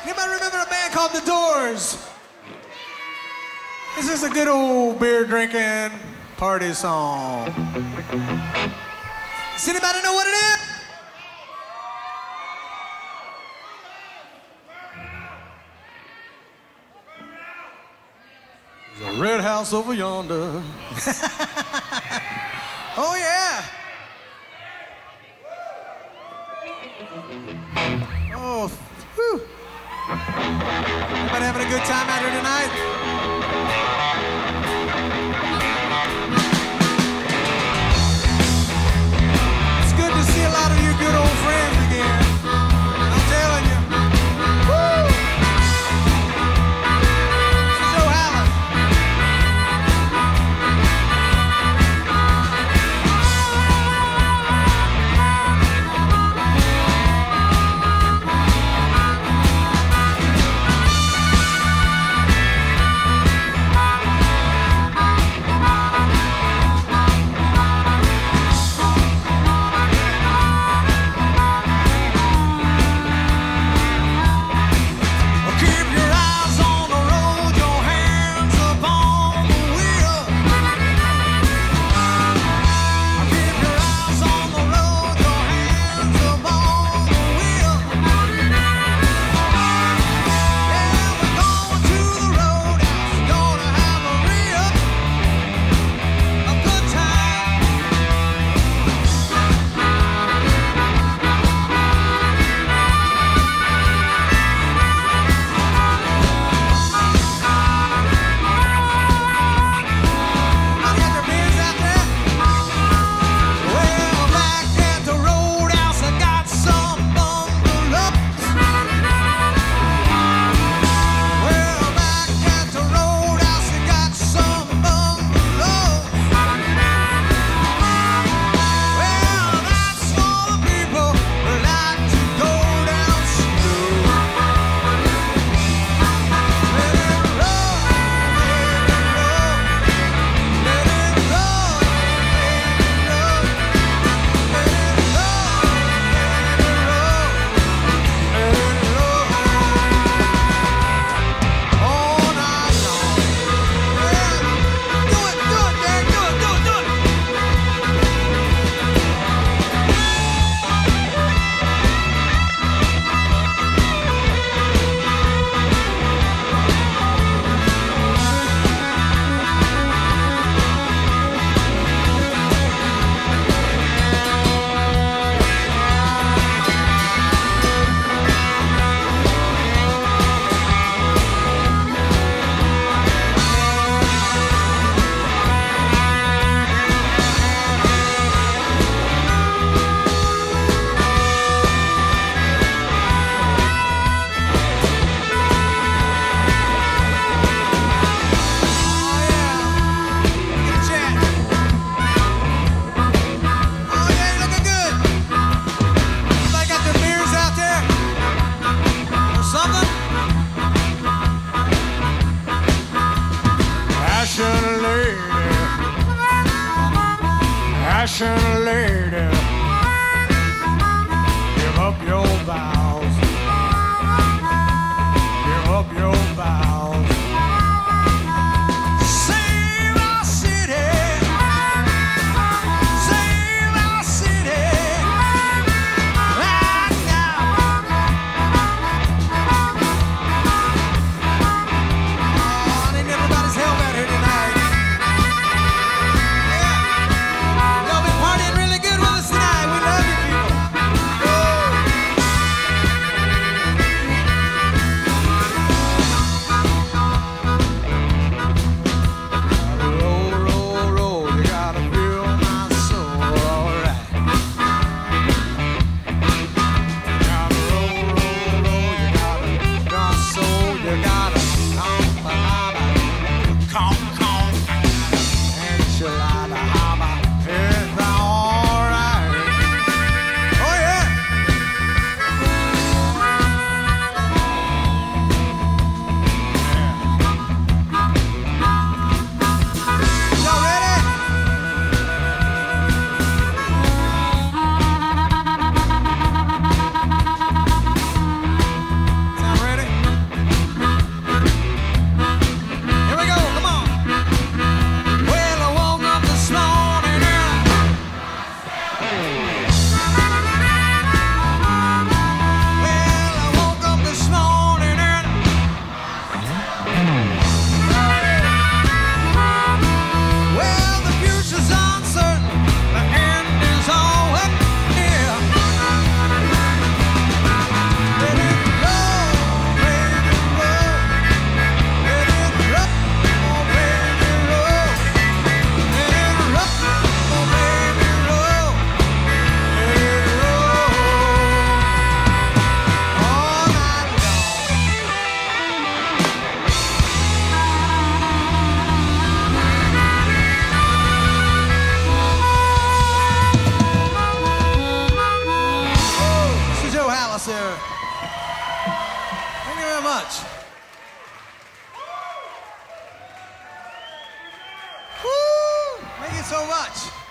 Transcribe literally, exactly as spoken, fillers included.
Anybody remember a band called The Doors? This is a good old beer drinking party song. Does anybody know what it is? There's a red house over yonder. Oh yeah. Oh, whew. Everybody having a good time out here tonight? It's good to see a lot of you good old friends again. I'm telling you. Woo! This is Halasz. Passion lady, give up your vows, give up your vows. Save our city, save our city, right now. Oh, I need everybody's help out here tonight. Yeah, y'all been partying really good. much. Woo! Thank you so much.